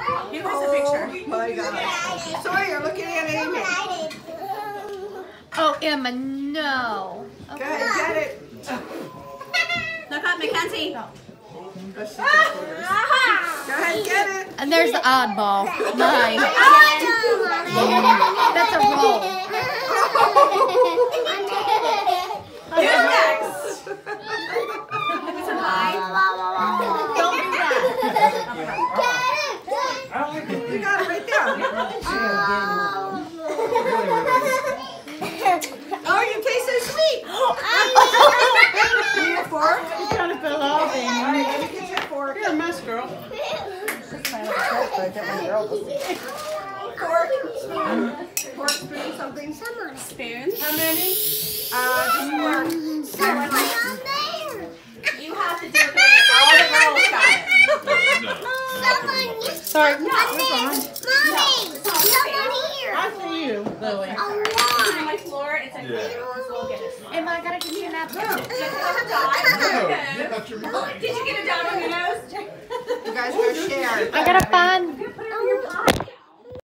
Give us a picture. Oh my God. Sorry, you're looking at Amy. Oh, Emma, no. Go ahead, get it. Look up, Mackenzie. Oh, she took yours. Go ahead, get it. And there's the oddball. Mine. That's a roll. Who's next? Don't do that. You got it right there. Oh, you taste so sweet. Need a fork? You gotta fill out, All Amy. right, let me get you a fork. You're a mess, girl. Fork, spoon, something. Spoons. How many? Just fork. You have to do it the way all the girls got it. Sorry. I see you, Lily. On my floor, it's like, we'll get it. Emma, I gotta give you a napkin. Did you get a dot on your nose? You guys go share. I gotta find